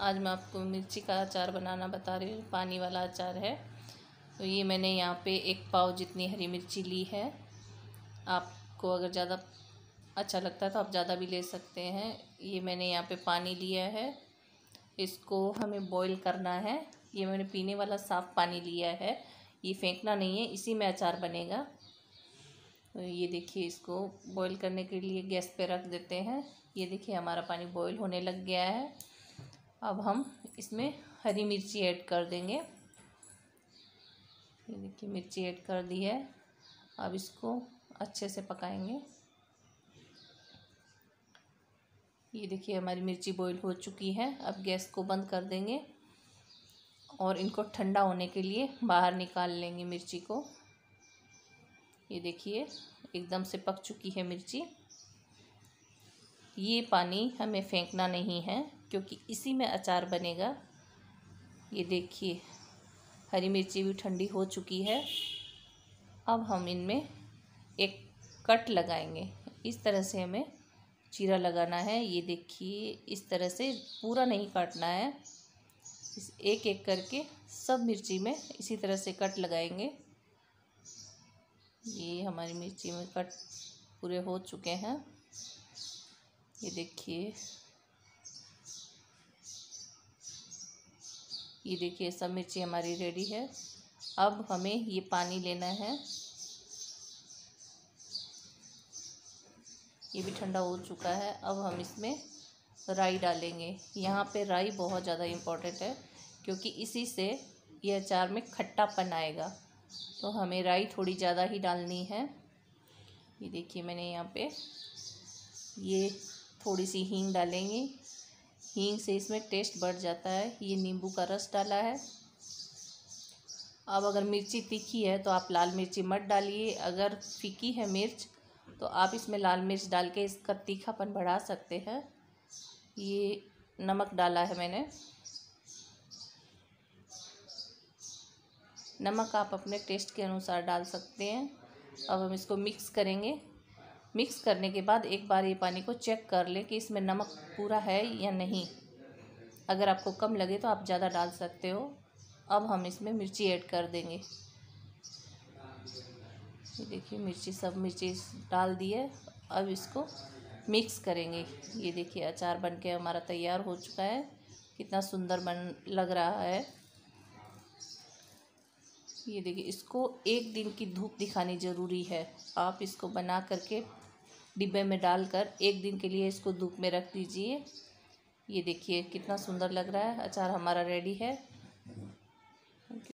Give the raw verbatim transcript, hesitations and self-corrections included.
आज मैं आपको मिर्ची का अचार बनाना बता रही हूँ। पानी वाला अचार है। तो ये मैंने यहाँ पे एक पाव जितनी हरी मिर्ची ली है। आपको अगर ज़्यादा अच्छा लगता है तो आप ज़्यादा भी ले सकते हैं। ये मैंने यहाँ पे पानी लिया है, इसको हमें बॉईल करना है। ये मैंने पीने वाला साफ़ पानी लिया है, ये फेंकना नहीं है, इसी में अचार बनेगा। तो ये देखिए, इसको बॉईल करने के लिए गैस पे रख देते हैं। ये देखिए हमारा पानी बॉईल होने लग गया है। अब हम इसमें हरी मिर्ची ऐड कर देंगे। ये देखिए मिर्ची ऐड कर दी है। अब इसको अच्छे से पकाएंगे। ये देखिए हमारी मिर्ची बॉईल हो चुकी है। अब गैस को बंद कर देंगे और इनको ठंडा होने के लिए बाहर निकाल लेंगे मिर्ची को। ये देखिए एकदम से पक चुकी है मिर्ची। ये पानी हमें फेंकना नहीं है क्योंकि इसी में अचार बनेगा। ये देखिए हरी मिर्ची भी ठंडी हो चुकी है। अब हम इनमें एक कट लगाएंगे। इस तरह से हमें चीरा लगाना है। ये देखिए इस तरह से, पूरा नहीं काटना है। इस एक एक करके सब मिर्ची में इसी तरह से कट लगाएंगे। ये हमारी मिर्ची में कट पूरे हो चुके हैं। ये देखिए, ये देखिए सब मिर्ची हमारी रेडी है। अब हमें ये पानी लेना है। ये भी ठंडा हो चुका है। अब हम इसमें राई डालेंगे। यहाँ पे राई बहुत ज़्यादा इम्पोर्टेंट है क्योंकि इसी से ये अचार में खट्टापन आएगा। तो हमें राई थोड़ी ज़्यादा ही डालनी है। ये देखिए मैंने यहाँ पे ये थोड़ी सी हींग डालेंगे। हींग से इसमें टेस्ट बढ़ जाता है। ये नींबू का रस डाला है। अब अगर मिर्ची तीखी है तो आप लाल मिर्ची मत डालिए। अगर फीकी है मिर्च तो आप इसमें लाल मिर्च डाल के इसका तीखापन बढ़ा सकते हैं। ये नमक डाला है मैंने। नमक आप अपने टेस्ट के अनुसार डाल सकते हैं। अब हम इसको मिक्स करेंगे। मिक्स करने के बाद एक बार ये पानी को चेक कर लें कि इसमें नमक पूरा है या नहीं। अगर आपको कम लगे तो आप ज़्यादा डाल सकते हो। अब हम इसमें मिर्ची ऐड कर देंगे। ये देखिए मिर्ची, सब मिर्ची डाल दी है। अब इसको मिक्स करेंगे। ये देखिए अचार बनके हमारा तैयार हो चुका है। कितना सुंदर बन लग रहा है। ये देखिए, इसको एक दिन की धूप दिखानी ज़रूरी है। आप इसको बना करके डिब्बे में डालकर एक दिन के लिए इसको धूप में रख दीजिए। ये देखिए कितना सुंदर लग रहा है। अचार हमारा रेडी है।